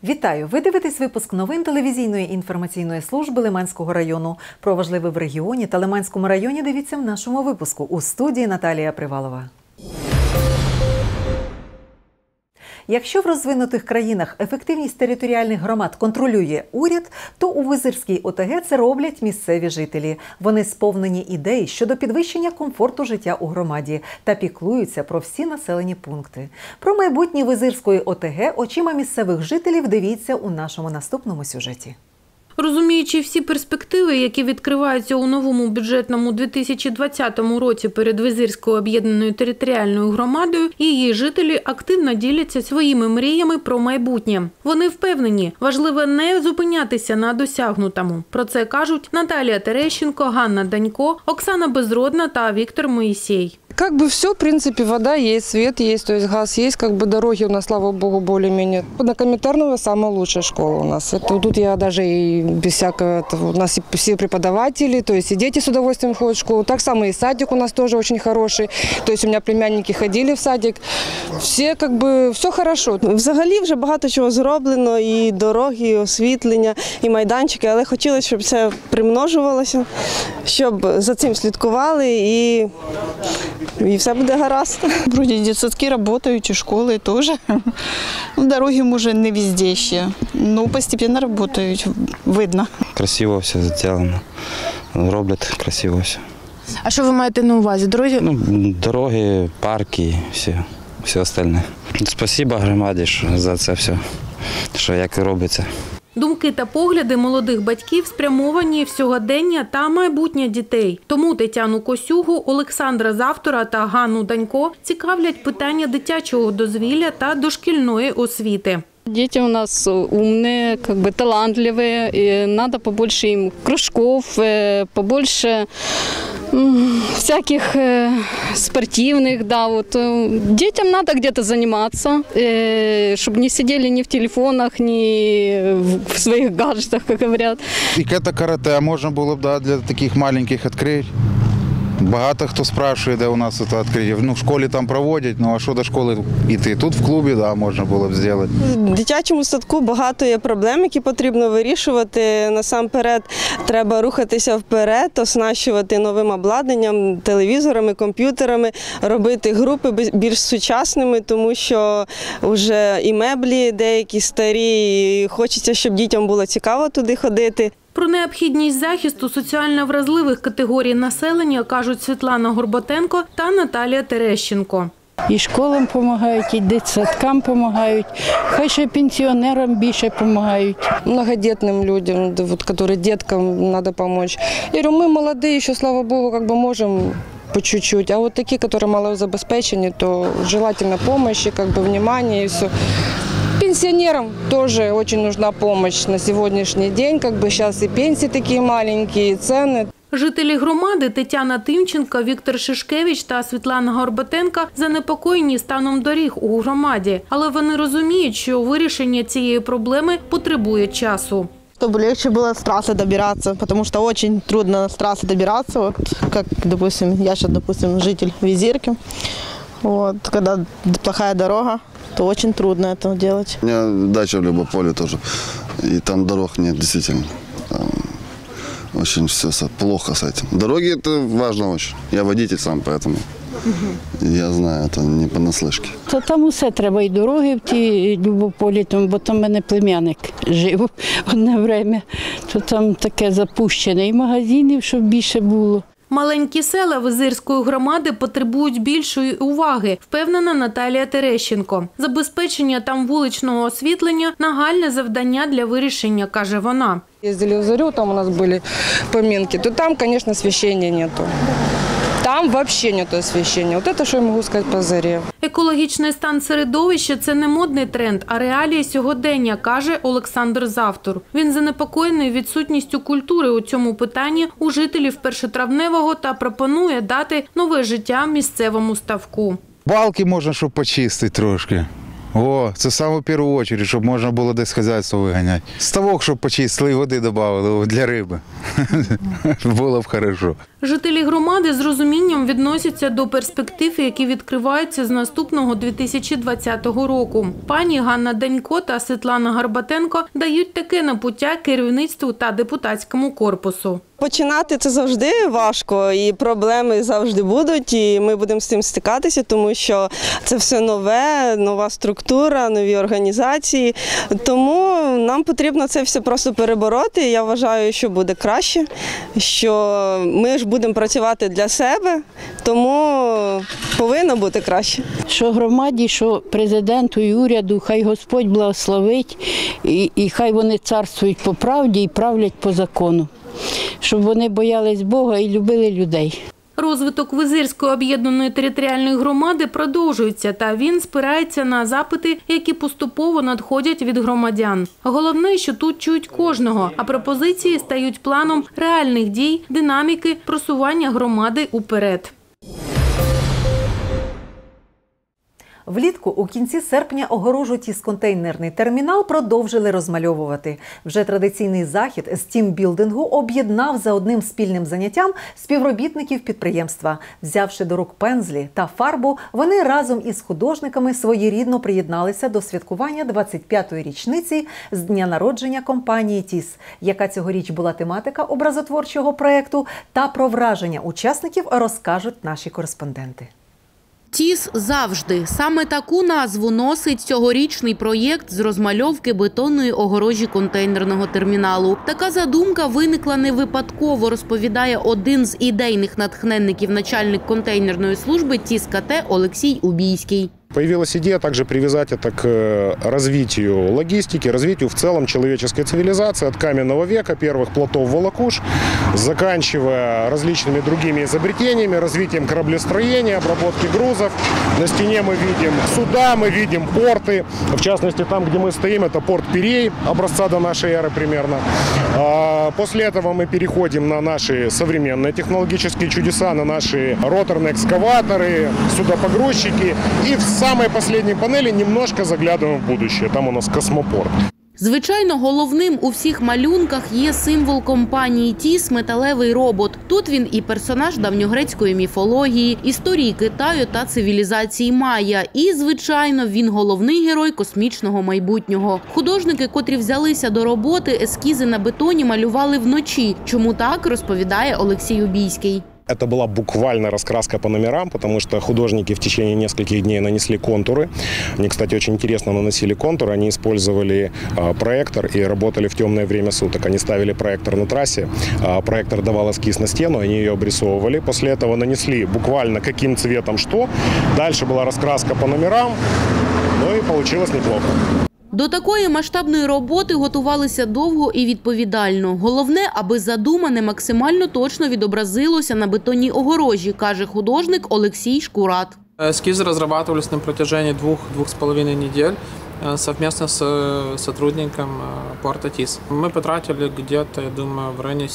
Вітаю! Ви дивитесь випуск новин телевізійної інформаційної служби Лиманського району. Про важливе в регіоні та Лиманському районі дивіться в нашому випуску. У студії Наталія Привалова. Якщо в розвинутих країнах ефективність територіальних громад контролює уряд, то у Визирській ОТГ це роблять місцеві жителі. Вони сповнені ідей щодо підвищення комфорту життя у громаді та піклуються про всі населені пункти. Про майбутнє Визирської ОТГ очима місцевих жителів дивіться у нашому наступному сюжеті. Розуміючи всі перспективи, які відкриваються у новому бюджетному 2020 році перед Визирською об'єднаною територіальною громадою, її жителі активно діляться своїми мріями про майбутнє. Вони впевнені, важливо не зупинятися на досягнутому. Про це кажуть Наталія Терещенко, Ганна Данько, Оксана Безродна та Віктор Моїсей. Как бы все, в принципе, вода есть, свет есть, то есть газ есть, как бы дороги у нас, слава богу, более-менее. На Коминтерново самая лучшая школа у нас. Это, тут я даже и без всякого, у нас и все преподаватели, то есть и дети с удовольствием ходят в школу. Так само и садик у нас тоже очень хороший. То есть у меня племянники ходили в садик. Все, как бы, все хорошо. Взагалі вже багато чого зроблено, і дороги, і освітлення, і майданчики, але хотілося, щоб це примножувалося, щоб за цим слідкували і все буде гаразд. Вроде детсадки работают, и школы тоже. Дороги, может, не везде ще, но постепенно работают, видно. Красиво все зроблено, роблять красиво все. А що ви маєте на увазі? Дороги? Дороги, парки, все остальне. Спасибо громаді за це все, що як робиться. Думки та погляди молодих батьків спрямовані в сьогодення та майбутнє дітей. Тому Тетяну Косюгу, Олександра Завтора та Ганну Данько цікавлять питання дитячого дозвілля та дошкільної освіти. Дети у нас умные, как бы талантливые, и надо побольше им кружков, побольше всяких спортивных, да, вот. Детям надо где-то заниматься, чтобы не сидели ни в телефонах, ни в своих гаджетах, как говорят. И это карате можно было бы для таких маленьких открыть. Багато хто спрашує, де у нас це відкриття. В школі там проводять, а що до школи йти? Тут в клубі, можна було б зробити. В дитячому садку багато є проблем, які потрібно вирішувати. Насамперед треба рухатися вперед, оснащувати новим обладнанням, телевізорами, комп'ютерами, робити групи більш сучасними, тому що вже і меблі деякі старі, і хочеться, щоб дітям було цікаво туди ходити. Про необхідність захисту соціально вразливих категорій населення кажуть Світлана Горботенко та Наталія Терещенко. І школам допомагають, і дитсадкам допомагають, хай ще пенсіонерам більше допомагають. Многодетным людям, которые деткам надо помочь. Я говорю, мы молодые, еще, слава богу, как бы можем по чуть-чуть. А вот такие, которые малозабеспечены, то желательно помощи, как бы внимание и все. Пенсионерам тоже очень нужна помощь на сегодняшний день, как бы сейчас и пенсии такие маленькие, и цены. Жителі громади Тетяна Тимченко, Віктор Шишкевич та Світлана Горботенка занепокоєні станом доріг у громаді. Але вони розуміють, що вирішення цієї проблеми потребує часу. Чтобы легче было с трассы добираться, потому что очень трудно с трассы добираться, вот, как, допустим, я сейчас, допустим, житель Визирки, вот, когда плохая дорога, то очень трудно это делать. У меня дача в Любополе тоже, и там дорог нет, действительно. Там очень все плохо с этим. Дороги – это важно очень. Я водитель сам, поэтому я знаю, это не понаслышке. То там усе треба, і дороги в ті Любополі, бо там в мене племянник жив одне время, то там таке запущене, і магазинів, щоб більше було. Маленькі села Визирської громади потребують більшої уваги, впевнена Наталія Терещенко. Забезпечення там вуличного освітлення – нагальне завдання для вирішення, каже вона. Ездили в Зарю, там у нас были поминки, то там, конечно, освещения нету. Там вообще нет освещения. Вот это, что я могу сказать по Заре. Екологічний стан середовища – це не модний тренд, а реалії сьогодення, каже Олександр Завтор. Він занепокоєний відсутністю культури у цьому питанні у жителів Першотравневого та пропонує дати нове життя місцевому ставку. Балки можна, щоб почистити трошки. Це саме в першу чергу, щоб можна було десь хазяйство виганяти. Ставок, щоб почистили і води додали для риби. Було б добре. Жителі громади з розумінням відносяться до перспектив, які відкриваються з наступного 2020 року. Пані Ганна Данько та Світлана Гарбатенко дають таке напуття керівництву та депутатському корпусу. Починати це завжди важко, і проблеми завжди будуть, і ми будемо з цим стикатися, тому що це все нове, нова структура, нові організації. Тому нам потрібно це все просто перебороти. Я вважаю, що буде краще, що ми ж будемо працювати для себе, тому повинно бути краще. Що громаді, що президенту і уряду, хай Господь благословить, і хай вони царствують по правді і правлять по закону. Щоб вони боялись Бога і любили людей. Розвиток Визирської об'єднаної територіальної громади продовжується, та він спирається на запити, які поступово надходять від громадян. Головне, що тут чують кожного, а пропозиції стають планом реальних дій, динаміки, просування громади уперед. Влітку у кінці серпня огорожу тісконтейнерний термінал продовжили розмальовувати. Вже традиційний захід з тімбілдингу об'єднав за одним спільним заняттям співробітників підприємства. Взявши до рук пензлі та фарбу, вони разом із художниками своєрідно приєдналися до святкування 25-ї річниці з дня народження компанії «ТІС». Яка цьогоріч була тематика образотворчого проєкту та про враження учасників розкажуть наші кореспонденти. ТІС завжди. Саме таку назву носить цьогорічний проєкт з розмальовки бетонної огорожі контейнерного терміналу. Така задумка виникла не випадково, розповідає один з ідейних натхненників начальник контейнерної служби ТІС КТ Олексій Убійський. Появилась идея также привязать это к развитию логистики, развитию в целом человеческой цивилизации от каменного века, первых плотов волокуш, заканчивая различными другими изобретениями, развитием кораблестроения, обработки грузов. На стене мы видим суда, мы видим порты. В частности, там, где мы стоим, это порт Пирей, образца до нашей эры примерно. После этого мы переходим на наши современные технологические чудеса, на наши роторные экскаваторы, судопогрузчики и в самой последней панели немножко заглядываем в будущее. Там у нас космопорт. Звичайно, головним у всіх малюнках є символ компанії ТІС – металевий робот. Тут він і персонаж давньогрецької міфології, історії Китаю та цивілізації Майя. І, звичайно, він головний герой космічного майбутнього. Художники, котрі взялися до роботи, ескізи на бетоні малювали вночі. Чому так, розповідає Олексій Убійський. Это была буквально раскраска по номерам, потому что художники в течение нескольких дней нанесли контуры. Они, кстати, очень интересно наносили контуры. Они использовали проектор и работали в темное время суток. Они ставили проектор на трассе, проектор давал эскиз на стену, они ее обрисовывали. После этого нанесли буквально каким цветом что. Дальше была раскраска по номерам, ну и получилось неплохо. До такої масштабної роботи готувалися довго і відповідально. Головне, аби задумане максимально точно відобразилося на бетонній огорожі, каже художник Олексій Шкурат. Эскизы разрабатывались на протяжении 2-2,5 недель совместно с сотрудником порта ТИС. Мы потратили где-то, я думаю, в районе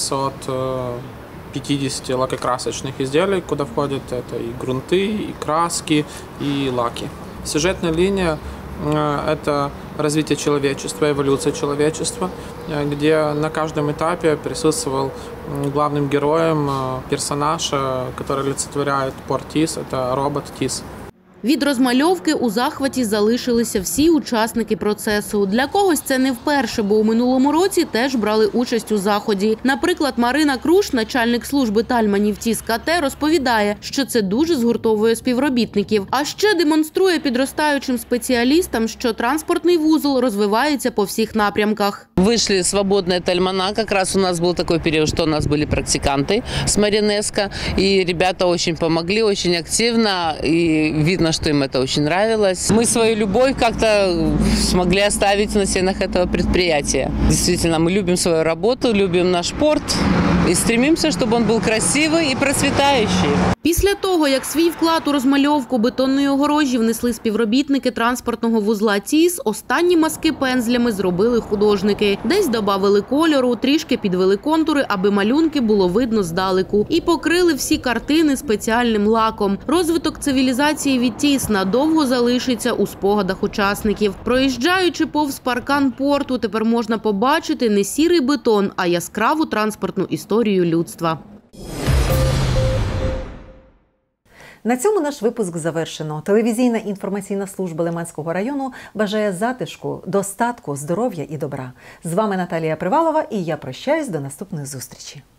750 лакокрасочных изделий, куда входят это и грунты, и краски, и лаки. Сюжетная линия – это развитие человечества, эволюция человечества, где на каждом этапе присутствовал главным героем персонаж, который олицетворяет порт ТИС, это робот ТИС. Від розмальовки у захваті залишилися всі учасники процесу. Для когось це не вперше, бо у минулому році теж брали участь у заході. Наприклад, Марина Круш, начальник служби тальманів ТІС КТ, розповідає, що це дуже згуртовує співробітників. А ще демонструє підростаючим спеціалістам, що транспортний вузол розвивається по всіх напрямках. Вышли свободные тальмана. Как раз у нас был такой период, что у нас были практиканты с Маринеско. И ребята очень помогли, очень активно. И видно, что им это очень нравилось. Мы свою любовь как-то смогли оставить на стенах этого предприятия. Действительно, мы любим свою работу, любим наш порт. І стремимося, щоб він був красивий і процвітаючий. Після того, як свій вклад у розмальовку бетонної огорожі внесли співробітники транспортного вузла ТІС, останні мазки пензлями зробили художники. Десь додали кольору, трішки підвели контури, аби малюнки було видно здалеку. І покрили всі картини спеціальним лаком. Розвиток цивілізації від ТІС надовго залишиться у спогадах учасників. Проїжджаючи повз паркан порту, тепер можна побачити не сірий бетон, а яскраву транспортну історію людства. На цьому наш випуск завершено. Телевізійна інформаційна служба Лиманського району бажає затишку, достатку, здоров'я і добра. З вами Наталія Привалова, і я прощаюсь до наступної зустрічі.